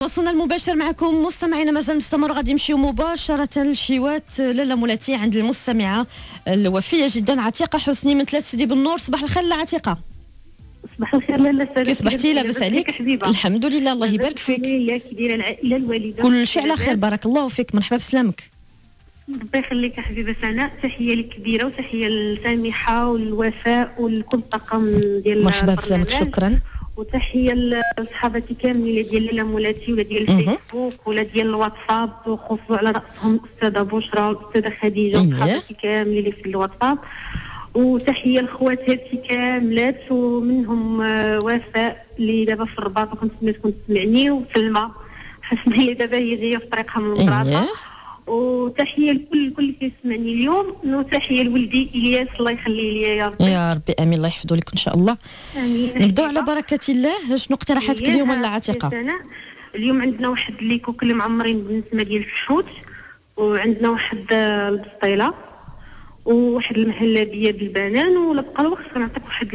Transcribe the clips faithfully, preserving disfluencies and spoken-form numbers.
وصلنا المباشر معكم مستمعينا، مازال مستمر، غادي نمشيو مباشره لشيوات لاله مولاتي عند المستمعه الوفيه جدا عتيقه حسني من ثلاث سيدي بالنور. صباح الخير لا عتيقه. صباح الخير لاله سلام. كي صبحتي؟ لاباس عليك؟ الحمد لله، الله يبارك فيك. كي دايره العائله الوالده؟ كل شيء على خير، بارك الله فيك. مرحبا بسلامك. ربي يخليك يا حبيبه سناء. تحيه لك كبيره وتحيه لسامحه والوفاء ولكل الطاقم ديال مرحبا بسلامك، شكرا. وتحيه لصحابتي كاملين ديال لاله مولاتي ولا ديال الفيسبوك ولا ديال الواتساب، وخصوصا على راسهم الاستاذه بشرى والاستاذه خديجه وصحابتي كاملين اللي في الواتساب. وتحيه لخواتاتي كاملات ومنهم وفاء اللي دابا في الرباط وكنت تكون تسمعني، وسلمى حسنا اللي دابا هي جايه في طريقها من المدرسه. وتحيه لكل كل اللي كيسمعني اليوم، وتحيه لولدي الياس الله يخليه ليا يا ربي. يا ربي امين، الله يحفظه لك ان شاء الله. امين. نبداو على بركه الله. شنو اقتراحاتك اليوم ولا عتيقه؟ اليوم عندنا واحد اللي كوكل معمرين بالنسبه ديال الفحوت، وعندنا واحد البسطيله، وواحد المهلبيه بالبنان، ولا بقى الوقت كنعطيك واحد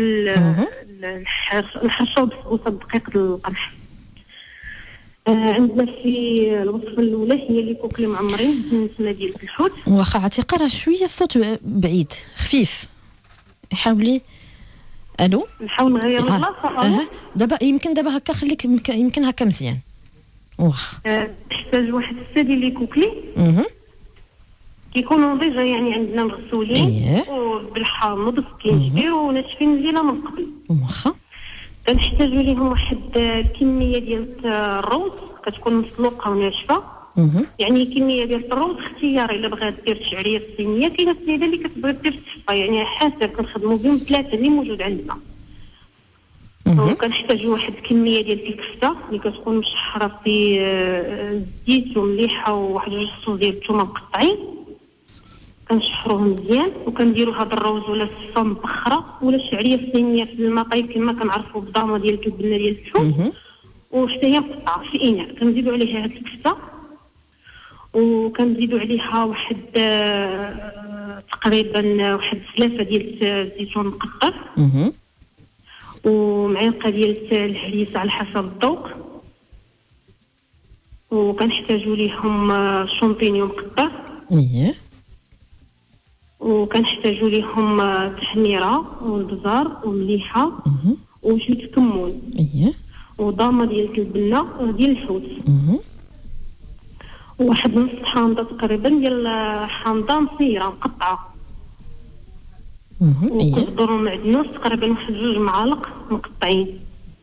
الحرشه وبسبوسه بدقيق القمح. آه عندنا في الوصفه الاولى هي اللي كوكلي معمرين بالنسبه ديال الحوت. واخا عتيقه راه شويه الصوت بعيد خفيف، حاولي. الو، نحاول نغير البلاصه. اه دابا يمكن، دابا هكا خليك يمكن هكا مزيان. واخا آه تحتاج واحد السا ديال لي كوكلي. اها كيكونوا ديجا يعني عندنا مغسولين. إيه. وبالحامض والسكينجبير وناشفين مزيان من قبل. واخا كنحتاجوا ليهم واحد الكميه ديال الروز كتكون مسلوقه وناشفه. اها يعني كميه ديال الروز اختياري، الا بغات دير تشعريه في الصينيه، كاينه السيده اللي كتبغي دير الصفه، يعني حسب كنخدموا بهم ثلاثه اللي موجود عندنا. وكنحتاجوا واحد الكميه ديال الكفته اللي كتكون مشحره في الزيت ومليحه، وواحد جوج صوص ديال الثومه مقطعين كنشحروهم مزيان. وكنديروا هذا الروز ولا الصفه مبخره ولا الشعريه في الصينيه في الماء طايب كما كنعرفوا بالضامه ديال البنه ديال اللحوم، وحتى هي مقطعه في اناء. كنزيدوا عليها هاد الكفته، وكنزيدوا عليها واحد آه تقريبا واحد ثلاثه ديال الزيتون مقطر، ومعلقه ديال الهريسه على حسب الذوق. وكنحتاجوا ليهم آه شامبينيون مقطر. اييه. وكنحتاجوا ليهم آه تحميره والبزار ومليحه وشويه كمون. اييه. وضامه ديال البنه ديال الحوت. وواحد نص حامضه تقريبا ديال حامضه مصيره مقطعه. وكزبر ومعدنوس تقريبا واحد جوج معالق مقطعين.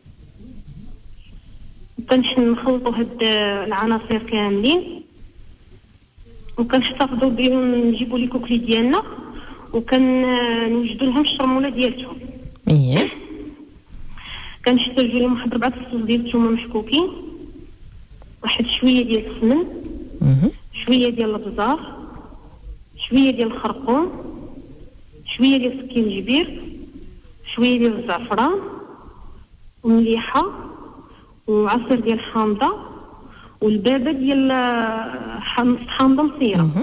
كنخلطوا هاد العناصر كاملين، وكنحتفظوا بهم. نجيبوا لي كوكلي ديالنا وكنوجدوا لهم الشرموله ديالتهم. اييه. كنحتاجوا لهم واحد ربعه فصوص ديال الثومه محكوكين، واحد شويه ديال السمن، شويه ديال البزار، شويه ديال الخرقوم، شويه ديال السكينجبير، شويه ديال الزعفران ومليحه، وعصير ديال الحامضه، والبابه ديال حامضه مصيره.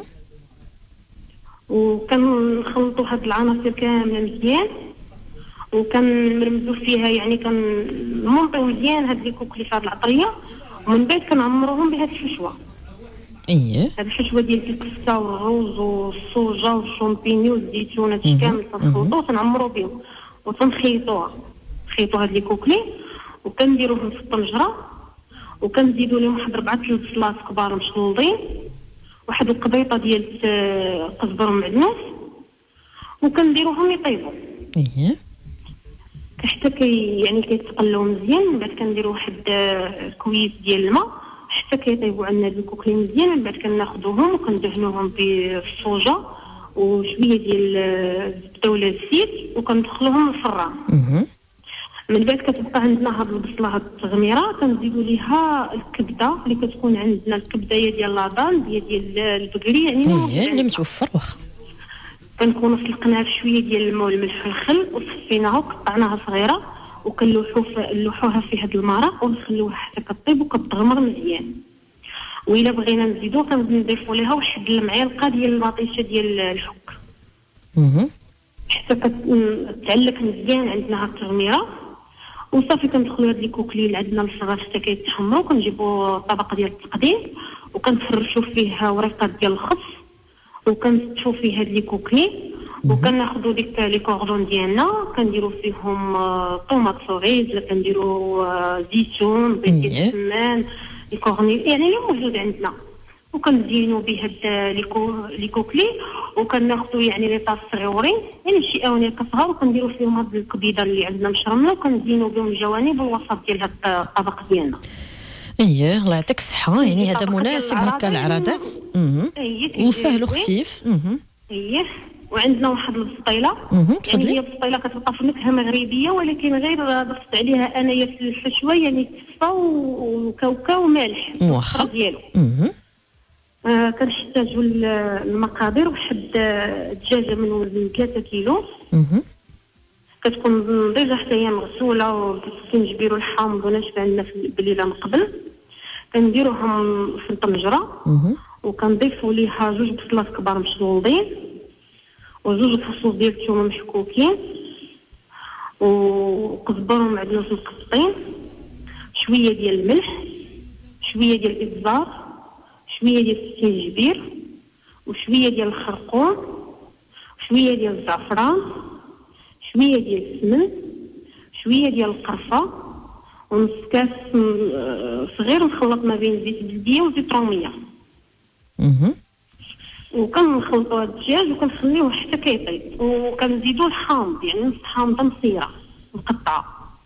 وكنخلطوا هاد العناصر كامله مزيان، وكنمرمزوا فيها، يعني كنمونطيو مزيان هاد لي كوكلي في هاد العطريه، ومن بعد كنعمروهم بهاد الحشوه. اييه. هاد الحشوه ديال الكفته والروز والصوجه والشامبينيو والزيتون هادشي كامل تنخلطوه وتنعمرو بهم وتنخيطوها. نخيطوا هاد لي كوكلي وكنديروهم في الطنجره، وكنزيدوا لهم واحد ربعه البصلات كبار مشلوضين، واحد القبيطه ديال القزبر ومعدنوس، وكنديروهم يطيبوا. اييه. حتى كي يعني كيتقلوا مزيان. من بعد كنديروا واحد كويس ديال الماء حتى كيطيبوا عندنا الكوكلي مزيان. من بعد كناخذوهم وكندهنوهم بالصوجه وشويه ديال الزبده ولا الزيت، وكندخلوهم الفران. من بعد كتبقى عندنا هاد البصله هاد التغميره، كنزيدوا ليها الكبده اللي كتكون عندنا. الكبده هي ديال لاضان ديال ديال البقري، يعني اييه اللي متوفر. واخا كنكونوا سلقناها بشويه ديال الماء والملح والخل، وصفيناها وقطعناها صغيره، وكنلوحوا نلوحوها في هاد المرق ونخليوها حتى كطيب وكتغمر مزيان. وإلا بغينا نزيدو كنضيفوا ليها واحد المعلقه ديال المطيشه ديال الحك حتى كتعلق مزيان عندنا هاد التغميره. وصافي كندخلوا هاد لي كوكلي اللي عندنا الصغار حتى كيتحمروا، كنجيبوا طبق ديال التقديم وكنفرشوا فيه وريقات ديال الخس وكنستفوا فيه هاد لي كوكلي، وكناخذوا ديك لي كوردون ديالنا كنديروا فيهم طوماط سوريز، ولا كنديروا زيتون، بيض ديال السمان، لي كورني يعني اللي موجود عندنا، وكنزينوا به هاد لي لي كوكلي، وكناخذوا يعني لي طاس صغيورين يعني شي اواني كصغار، وكنديروا فيهم هاد الكبيده اللي عندنا مشرمله، وكنزينوا بهم الجوانب والوسط ديال هاد الطبق ديالنا. اييه الله يعطيك الصحه، يعني هذا مناسب هكا العراضات وسهل وخفيف. اييه وعندنا واحد البسطيله، يعني هي البسطيله كتبقى في نكهه مغربيه، ولكن غير ضفت عليها انايا في الحشوه يعني تصفى وكاوكاو ومالح واخا ديالو. آه كنحتاجوا المقادير، واحد دجاجه من وزن ثلاثة كيلو، كتكون نضيجه حتى هي مغسوله وكنجبيرو الحامض وناشفه عندنا في الليله من قبل، كنديروهم في الطنجره وكنضيفوا ليها جوج بصلات كبار مشلوضين وجوج فصوص ديال الثومه محكوكين وكزبر ومعدنوس مقطعين، شويه ديال الملح، شويه ديال الابزار، شويه ديال الزنجبير، وشويه ديال الخرقوم، شويه ديال الزعفران، شويه ديال السمن، شويه ديال القرفه، ونص كاس صغير مخلط ما بين زيت بلديه وزيت روميه. وكنخلطوا هاد الدجاج وكنخليوه حتى كيطيب، وكنزيدوا الحامض يعني نص حامضه مصيره مقطعه.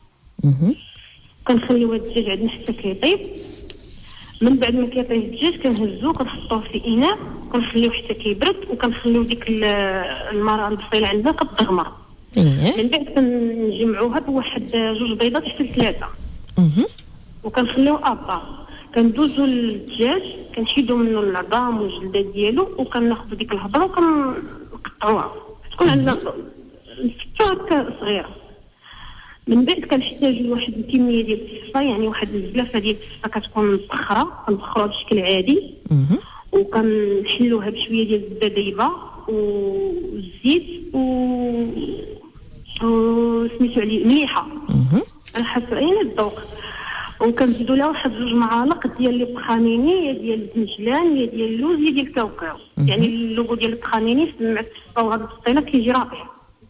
كنخليو هاد الدجاج عندنا حتى كيطيب. من بعد ما كيطيب الدجاج كنهزوه كنحطوه في اناء وكنخليوه حتى كيبرد، وكنخليو ديك المرقه البصيله عندنا كتغمر. من بعد كنجمعوها بواحد جوج بيضات حتى ثلاثه وكنخليوه ابار. كندوزو للدجاج كنشيدو منه العظام والجلده ديالو، وكناخذوا ديك الهضره وكنقطعوها تكون عندنا نفتوها هكا صغيره. من بعد كنحتاجو لواحد الكميه ديال الصفه، يعني واحد الزلافه ديال الصفه كتكون مسخره كنبخروها بشكل عادي، وكنحلوها بشويه ديال الزبده دايبه والزيت و وسميتو عليه مليحه على حسب عين الذوق، وكنزيدوا لها واحد جوج معالق ديال لي بخانيني، يا ديال الزنجلان يا ديال اللوز يا ديال الكاوكاو. يعني اللوغو ديال البخانيني مع الصفه وهاد البسطيله كيجي رائع.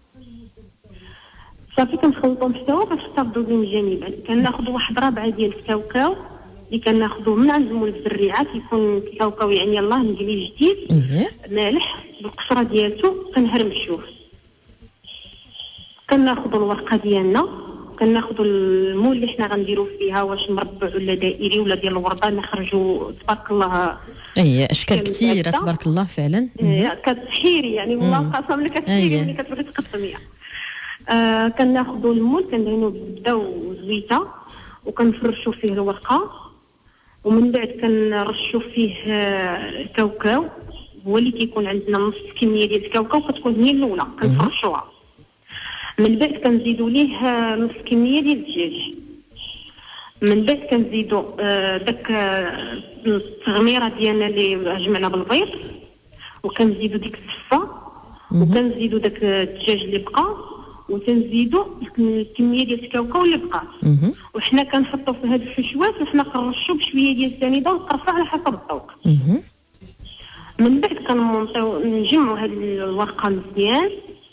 صافي كنخلطوهم حتى هو باش تاخذوا بين الجانبين. كناخذوا واحد ربعه ديال الكاوكاو اللي كناخذوه من عند المول بالريعه، كيكون الكاوكاو يعني الله نجلي جديد مالح بالقشره ديالته، كنهرمشوه. كناخذوا الورقه ديالنا، كناخذوا المول اللي حنا غنديروا فيها، واش مربع ولا دائري ولا ديال الورده، نخرجوا تبارك الله اي اشكال كثيره تبارك الله فعلا. كتسحيري يعني والله قسم لك كتسحيري ملي كتبغي تقطميها. آه كناخذوا المول كندهنوه بالزبده والزويته وكنفرشوا فيه الورقه، ومن بعد كنرشوا فيه آه الكاوكاو، هو اللي كيكون عندنا نص كميه ديال الكاوكاو كتكون هي الاولى كنفرشوها. من بعد كنزيدوا ليه آه نص كميه ديال الدجاج. من بعد كنزيدوا آه داك آه التغميره ديالنا اللي جمعنا بالبيض، وكنزيدوا ديك الصفه، وكنزيدوا داك الدجاج اللي بقى، وتنزيدوا الكميه ديال الكاوكاو اللي بقات، وحنا كنحطوا في هاد الحشوات وحنا كنرشوا بشويه ديال السنيده والقرفه على حسب الذوق. من بعد كنمونطيو نجمعوا هاد الورقه مزيان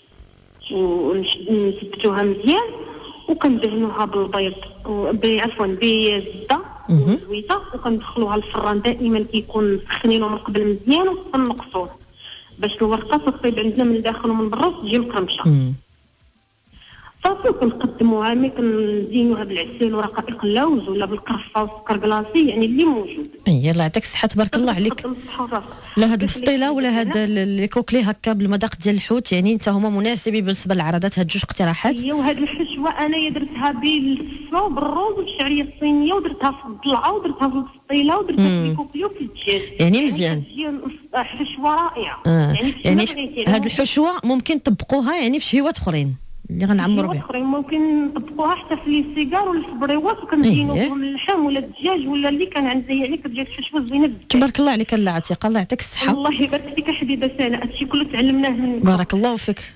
ونثبتوها مزيان، وكندهنوها بالبيض عفوا بالزبده والزويته، وكندخلوها للفران دائما كيكون مسخنينه من قبل مزيان وكنقصوه باش الورقه تصيب عندنا من الداخل ومن برا وتجي مقرمشه. صافي كنقدموها ملي كنزينوها بالعسل ورقائق اللوز ولا بالقرفه والسكر كلاصي يعني اللي موجود. اي الله يعطيك الصحه تبارك الله عليك. لا هاد البسطيله ولا هاد لي كوكلي هكا بالمذاق ديال الحوت يعني انت هما مناسبين بالنسبه للعراضات. هاد جوج اقتراحات. هي وهاد الحشوه انايا درتها بالصفه وبالروز والشعريه الصينيه، ودرتها في الضلعه ودرتها في البسطيله ودرتها في الكوكلي وفي الدجاج. يعني مزيان. يعني حشوه رائعه. آه. يعني, يعني هاد الحشوه ممكن تطبقوها يعني في شهيوات اخرين اللي غنعمروا بها. اخرين ممكن نطبقوها حتى في لي سيجار ولا في البريوات، وكنزينوا بهم اللحم ولا الدجاج ولا اللي كان عندي يعني كتجي الحشوه زوينه بزاف. تبارك الله عليك لا عتيقه، الله يعطيك الصحه. الله يبارك فيك حبيبه سناء، هادشي كله تعلمناه منك. بارك الله فيك.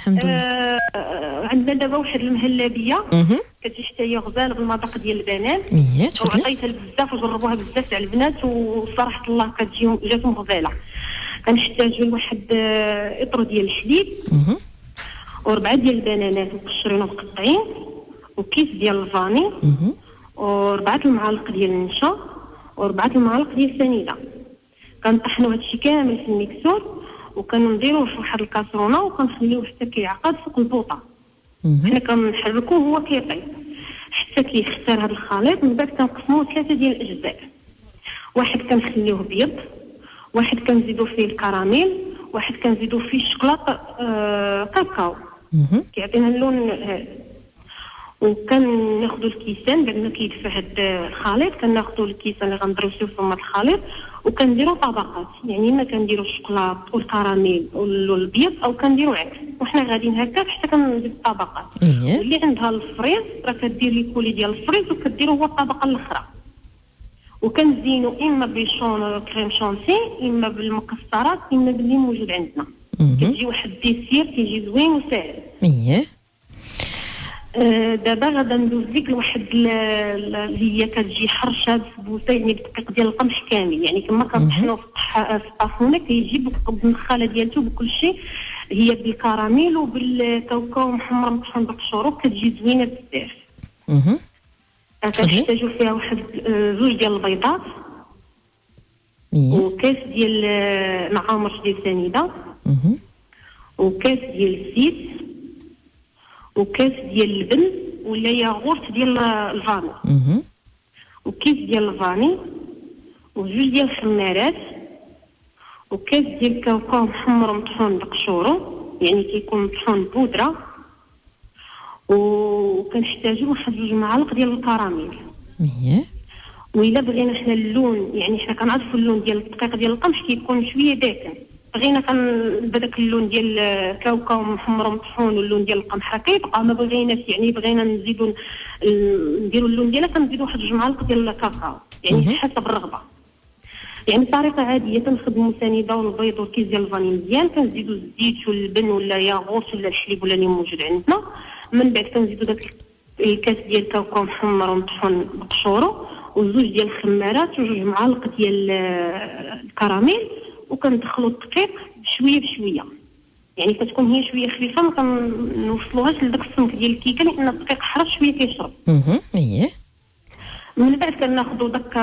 الحمد لله. آه عندنا دابا واحد المهلبيه كتجي حتى هي غزاله بالمذاق ديال البنان، وعطيتها بزاف وجربوها بزاف تاع البنات وصراحه الله كتجيهم جاتهم غزاله. كنحتاجوا لواحد اطر ديال الحليب وربعه ديال البنانات مقشرين ومقطعين وكيس ديال الفاني وربعه المعالق ديال النشا وربعه المعالق ديال السنيده. كنطحنوا هادشي كامل في الميكسور وكنديروه في واحد الكاسرونه وكنخليوه حتى كيعقد فوق البوطه. حنا كنحركوه هو كيطيب حتى كيختار هذا الخليط. من بعد كنقسموه ثلاثه ديال الاجزاء، واحد كنخليوه بيض، واحد كنزيدو فيه الكراميل، واحد كنزيدو فيه الشوكولاط آه كاكاو كيعطينا اللون هذا. وكناخذوا الكيسان بعد ما كيدفى هذا الخليط كناخذوا الكيسان اللي غنضرسيو فيهم هذا الخليط وكنديروا طبقات، يعني اما كنديروا الشوكولاط والكراميل والبيض او كنديروا عكس، وحنا غاديين هكا حتى كنزيد الطبقات. واللي عندها الفريز راه كدير لي كولي ديال الفريز وكديروا هو الطبقه الاخرى. وكنزينوا اما بشون كريم شونسي اما بالمكسرات اما باللي موجود عندنا. كتجي واحد الديسير كيجي زوين وساهل. اييه آه دابا غادا ندوز لك لواحد اللي هي كتجي حرشه بسبوسه، يعني بالدقيق ديال القمح كامل، يعني كما كنطحنوا في الطاحونه كيجي بالنخاله ديالته بكل شيء، هي بالكراميل وبالكاوكاو محمر مطحون بالقشور وكتجي زوينه بزاف. اها كنحتاجوا فيها واحد زوج ديال البيضات وكاس ديال معامر ديال سنيده وكاس ديال الزيت وكاس ديال اللبن ولا ياغورت ديال الفاني وكيس ديال الفاني وجوج ديال الخمارات وكاس ديال الكاوكاو محمر مطحون بقشورو، يعني كيكون مطحون بودره. وكنحتاجوا واحد جوج معالق ديال الكراميل. اييه وإلا بغينا حنا اللون، يعني حنا كنعرفوا اللون ديال الدقيق ديال القمح كيكون شويه داكن، بغينا كان بداك اللون ديال الكاوكاو محمر مطحون واللون ديال القمح راه كيبقى، ما بغيناش يعني بغينا نزيدوا نديروا اللون ديالها كنزيدوا واحد جوج معالق ديال الكاكاو، يعني حسب الرغبه. يعني بطريقه عاديه كنخدموا سنيده والبيض والكيس ديال الفاني مزيان، كنزيدوا الزيت واللبن ولا ياغورت ولا الحليب ولا اللي موجود عندنا. من بعد كنزيدوا داك الكاس ديال الكاوكاو محمر ومطحون بقشورو وزوج ديال الخمارات وجوج معالق ديال الكراميل وكندخلوا الدقيق بشويه بشويه، يعني كتكون هي شويه خفيفه ما كنوصلوهاش لذاك السمك ديال الكيكه لان الدقيق حرج شويه كيشرب. اها اييه. من بعد كناخذوا داك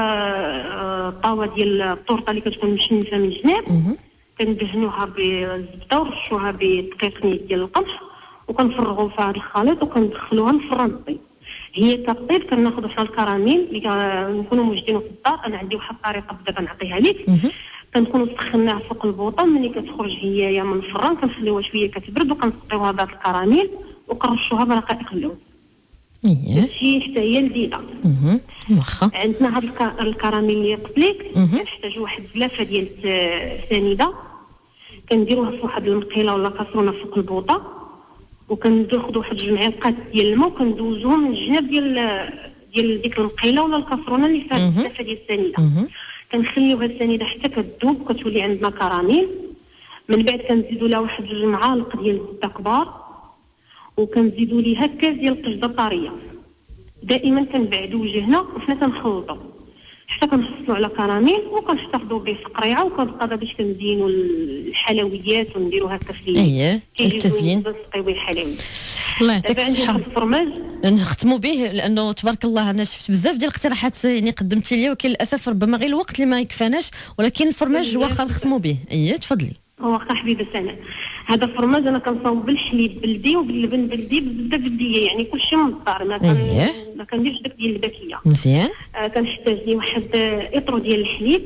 الطاوه ديال الطورطه اللي كتكون مشنفه من الجناب كندهنوها بالزبده ورشوها بدقيق نيت ديال القمح وكنفرغوا في هذا الخليط وكندخلوها للفران طيب. هي كطيب كناخذوا حنا الكراميل اللي نكونوا موجدينه في الدار. انا عندي واحد الطريقه بدا كنعطيها لك. كنكونوا سخناها فوق البوطه، ملي كتخرج هي من الفران كنخليوها شويه كتبرد وكنسقيوها بهذا الكراميل وكنرشوها برقائق اللون. اييه هادشي حتى هي لذيذه. اها واخا. عندنا هذا الكراميل اللي قلت لك كنحتاجوا واحد زلافه ديال السنيده كنديروها في واحد المقيله ولا كاسرونه فوق البوطه وكندخلوا واحد جوج معالق ديال الماء وكندوزوهم من الجناب ديال ديال ديك المقيله ولا الكاسرونه اللي فيها الزلافه ديال السنيده. كنخليوها السنيده حتى كتذوب وكتولي عندنا كراميل. من بعد كنزيدوا لها واحد جوج معالق ديال الزبده كبار وكنزيدوا ليها كاس ديال القشده طريه. دائما كنبعدوا وجهنا وحنا كنخلطوا حتى كنحصلوا على كراميل وكنحتفظوا به في قريعه وكنبقى باش كنزينوا الحلويات ونديروا هكا في اييه التزيين نسقيو الحلويات. الله يعطيك الصحه. الفرماج نختموا به لانه تبارك الله انا شفت بزاف ديال الاقتراحات يعني قدمتي لي، ولكن للاسف ربما غير الوقت اللي ما يكفاناش، ولكن الفرماج واخا نختموا به. اييه تفضلي. واخا حبيبه سناء، هذا الفرماج انا كنصاوب بالحليب بلدي وباللبن بلدي بالزبده بلديه، يعني كلشي من الدار، ما كان أيه. ما كنديرش داك ديال الباكيه. مزيان. آه كنحتاج لي واحد اطرو ديال الحليب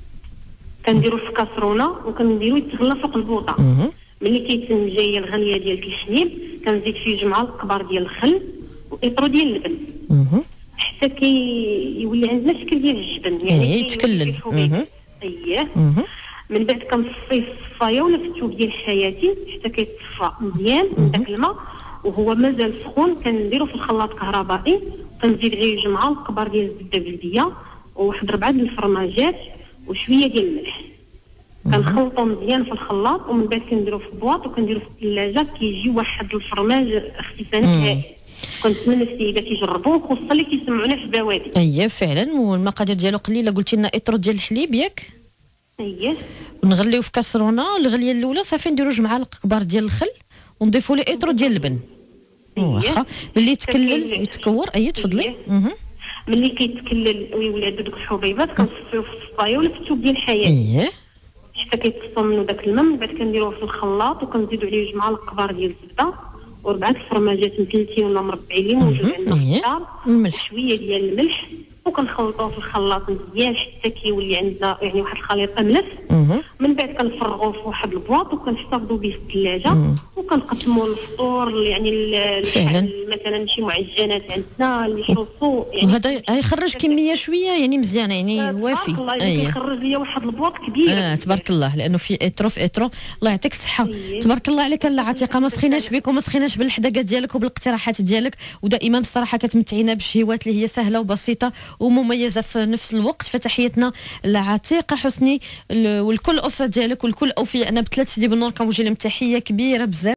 كنديرو في كاسرونه وكنديرو يتغلى فوق البوطه. ملي كيتم جايه الغليه ديال الحليب كنزيد فيه جوج معالق كبار ديال الخل واطرو ديال اللبن حتى كيولي عندنا شكل ديال الجبن، يعني يتكلل. اييه. من بعد كنصفيه في الصفايه ولا في الثوب ديال حياتي حتى كيتصفى مزيان من داك الماء وهو مازال سخون. كنديرو في الخلاط كهربائي كنزيد غير جوج معالق كبار ديال الزبده بلديه وواحد ربعه ديال الفرماجات وشويه ديال الملح. كنخلطو مزيان في الخلاط ومن بعد كنديرو في البواط وكنديرو في الثلاجه. كيجي واحد الفرماج اختفاني هائل. كنتمنى السيدات يجربوه خصوصا اللي كيسمعونا في بوادي. اييه فعلا. والمقادير ديالو قليله، قلتي لنا اطر ديال الحليب ياك؟ اييه. ونغليو في كاسرونه. الغليه الاولى صافي نديرو جوج معالق كبار ديال الخل ونضيفوا ليه اطر ديال اللبن. واخا ملي يتكلل يتكور. اي تفضلي. اها ملي كيتكلل ويولي دوك الحبيبات كنصفيوه في الصفايه ولا في الثوب ديال الحياه. اييه حتى كيتصفى منه داك الماء. من بعد كنديروه في الخلاط وكنزيدو عليه جوج معالق كبار ديال الزبده وربعه الفرماجات مثلثين ولا مربعين اللي موجود عندنا في الدار وشويه ديال الملح وكنخلطوه في الخلاط مزيان حتى كيولي عندنا يعني واحد الخليط املس. من بعد كنفرغوه في واحد البواط وكنحتفظوا به في الثلاجه وكنقسموا الفطور يعني مثلا شي معجنات عندنا اللي شوصو يعني. وهذا غيخرج كميه شويه يعني مزيانه يعني وافي. الله يخرج ليا واحد البواط كبير. اه تبارك الله لانه في اترو في اترو. الله يعطيك الصحه. تبارك الله عليك لا عتيقه. ما سخيناش بك وما سخيناش بالحداقه ديالك وبالاقتراحات ديالك، ودائما الصراحه كتمتعينا بالشهيوات اللي هي سهله وبسيطه ومميزه في نفس الوقت. فتحياتنا لعتيقه حسني ولكل الاسره ديالك ولكل اوفيائنا بثلاث سيدي بالنور. كنوجه لهم تحيه كبيره بزاف.